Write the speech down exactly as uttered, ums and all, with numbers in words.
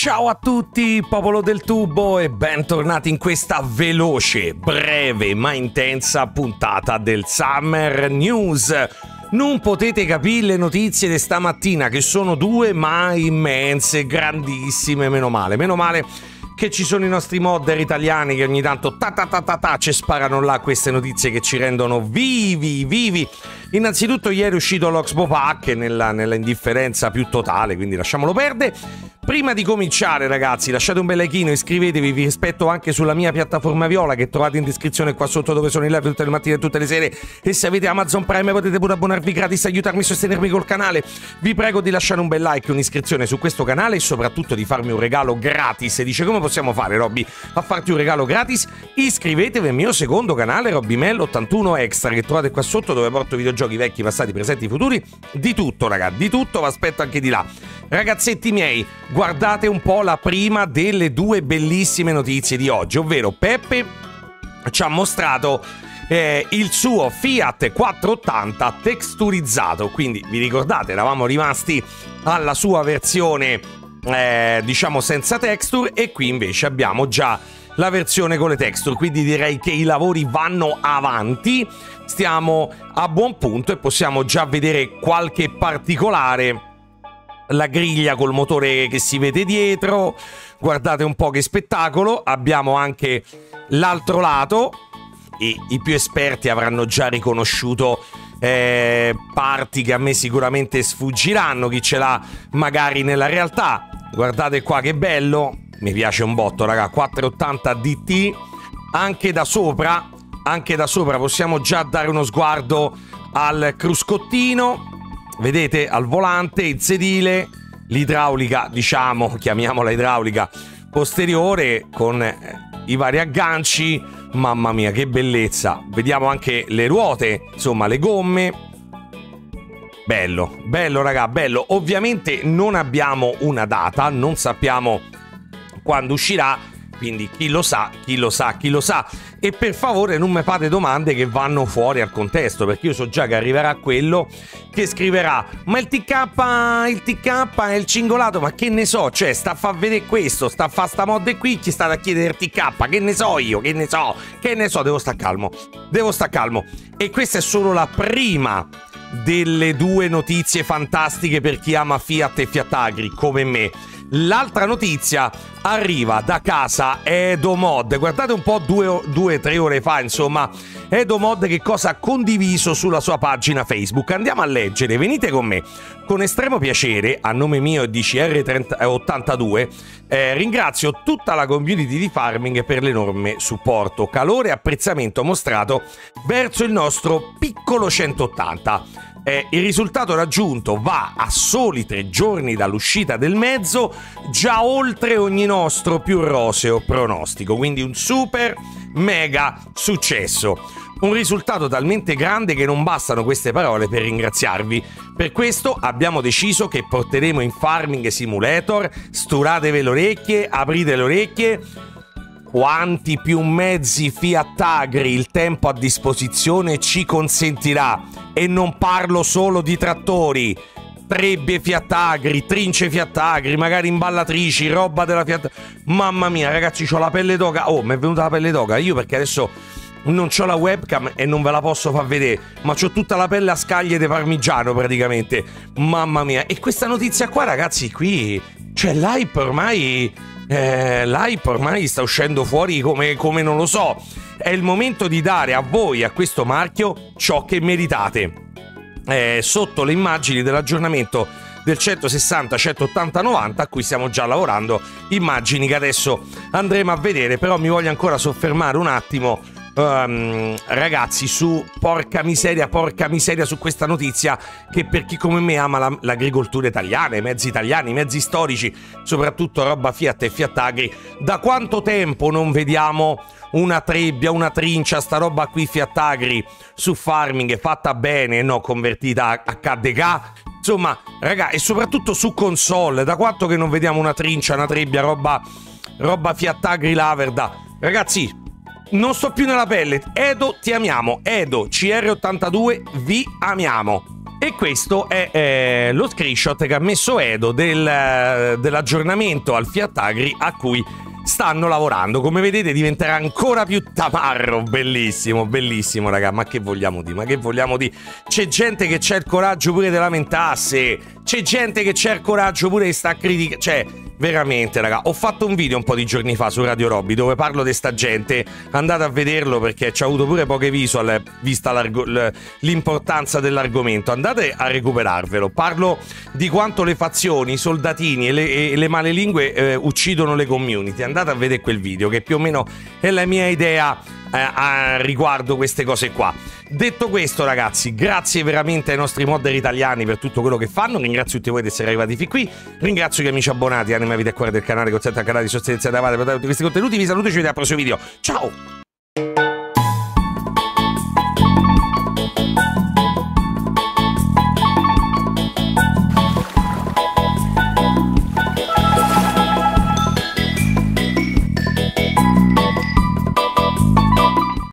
Ciao a tutti, popolo del tubo, e bentornati in questa veloce, breve ma intensa puntata del Summer News. Non potete capire le notizie di stamattina, che sono due ma immense, grandissime, meno male, meno male che ci sono i nostri modder italiani che ogni tanto ta ta ta ta ta ci sparano là queste notizie che ci rendono vivi, vivi. Innanzitutto ieri è uscito l'Oxbow Pack nella, nella indifferenza più totale, quindi lasciamolo perdere. Prima di cominciare, ragazzi, lasciate un bel likeino, iscrivetevi, vi rispetto anche sulla mia piattaforma Viola che trovate in descrizione qua sotto, dove sono in live tutte le mattine e tutte le sere, e se avete Amazon Prime potete pure abbonarvi gratis, aiutarmi a sostenermi col canale. Vi prego di lasciare un bel like, un'iscrizione su questo canale e soprattutto di farmi un regalo gratis. E dice: come possiamo fare, Robby, a farti un regalo gratis? Iscrivetevi al mio secondo canale, Robbymel ottantuno Extra, che trovate qua sotto, dove porto videogiochi vecchi, passati, presenti, futuri, di tutto, raga, di tutto. Vi aspetto anche di là. Ragazzetti miei, guardate un po' la prima delle due bellissime notizie di oggi, ovvero Peppe ci ha mostrato eh, il suo Fiat quattrocentottanta texturizzato. Quindi vi ricordate, eravamo rimasti alla sua versione eh, diciamo senza texture, e qui invece abbiamo già la versione con le texture, quindi direi che i lavori vanno avanti, stiamo a buon punto e possiamo già vedere qualche particolare. La griglia col motore che si vede dietro, guardate un po' che spettacolo. Abbiamo anche l'altro lato, e i più esperti avranno già riconosciuto eh, parti che a me sicuramente sfuggiranno, chi ce l'ha magari nella realtà. Guardate qua che bello, mi piace un botto, raga, quattrocentottanta D T. Anche da sopra, anche da sopra possiamo già dare uno sguardo al cruscottino. Vedete, al volante, il sedile, l'idraulica, diciamo, chiamiamola idraulica posteriore, con eh, i vari agganci. Mamma mia, che bellezza. Vediamo anche le ruote, insomma, le gomme. Bello, bello, raga, bello. Ovviamente non abbiamo una data, non sappiamo quando uscirà, quindi chi lo sa, chi lo sa, chi lo sa. E per favore non mi fate domande che vanno fuori al contesto, perché io so già che arriverà quello che scriverà: ma il T K, il T K è il cingolato, ma che ne so, cioè sta a far vedere questo, sta a fare sta mod qui, chi sta a chiedere il T K, che ne so io, che ne so, che ne so, devo sta calmo, devo sta calmo. E questa è solo la prima delle due notizie fantastiche per chi ama Fiat e Fiat Agri come me. L'altra notizia arriva da casa Edomod. Guardate un po', due, due tre ore fa, insomma, Edomod che cosa ha condiviso sulla sua pagina Facebook. Andiamo a leggere, venite con me. Con estremo piacere, a nome mio e di C R ottantadue, eh, ringrazio tutta la community di Farming per l'enorme supporto, calore e apprezzamento mostrato verso il nostro piccolo centottanta. Eh, il risultato raggiunto va a soli tre giorni dall'uscita del mezzo, già oltre ogni nostro più roseo pronostico, quindi un super mega successo. Un risultato talmente grande che non bastano queste parole per ringraziarvi. Per questo abbiamo deciso che porteremo in Farming Simulator, sturatevi le orecchie, aprite le orecchie, quanti più mezzi Fiat Agri il tempo a disposizione ci consentirà. E non parlo solo di trattori, trebbie Fiat Agri, trince Fiat Agri, magari imballatrici, roba della Fiat. Mamma mia, ragazzi, c'ho la pelle d'oca. Oh, mi è venuta la pelle d'oca. Io perché adesso non c'ho la webcam e non ve la posso far vedere, ma c'ho tutta la pelle a scaglie di parmigiano praticamente. Mamma mia. E questa notizia qua, ragazzi, qui, cioè l'hype ormai eh, l'hype ormai sta uscendo fuori come, come non lo so. È il momento di dare a voi, a questo marchio, ciò che meritate. Eh, sotto le immagini dell'aggiornamento del centosessanta, centottanta, novanta, a cui stiamo già lavorando, immagini che adesso andremo a vedere, però mi voglio ancora soffermare un attimo, um, ragazzi, su porca miseria, porca miseria su questa notizia, che per chi come me ama la, l'agricoltura italiana, i mezzi italiani, i mezzi storici, soprattutto roba Fiat e Fiat Agri, da quanto tempo non vediamo una trebbia, una trincia, sta roba qui Fiat Agri su Farming fatta bene, no, convertita a K D K. Insomma, raga, e soprattutto su console, da quanto che non vediamo una trincia, una trebbia, roba roba Fiat Agri Laverda. Ragazzi, non sto più nella pelle. Edo, ti amiamo. Edo, C R ottantadue, vi amiamo. E questo è eh, lo screenshot che ha messo Edo del, dell'aggiornamento al Fiat Agri a cui stanno lavorando. Come vedete diventerà ancora più tamarro. Bellissimo, bellissimo raga. Ma che vogliamo dire? Ma che vogliamo dire? C'è gente che c'ha il coraggio pure di lamentarsi. C'è gente che c'ha il coraggio pure di sta critica. Cioè veramente raga, ho fatto un video un po' di giorni fa su Radio Robby dove parlo di sta gente. Andate a vederlo perché ci ha avuto pure poche visual vista l'importanza dell'argomento. Andate a recuperarvelo. Parlo di quanto le fazioni, i soldatini e le, e le malelingue eh, uccidono le community. Andate a vedere quel video che più o meno è la mia idea eh, a riguardo queste cose qua. Detto questo ragazzi, grazie veramente ai nostri modder italiani per tutto quello che fanno. Ringrazio tutti voi di essere arrivati fin qui. Ringrazio gli amici abbonati, anima, vita e cuore del canale, consente al canale di sostenere da tutti questi contenuti. Vi saluto e ci vediamo al prossimo video. Ciao!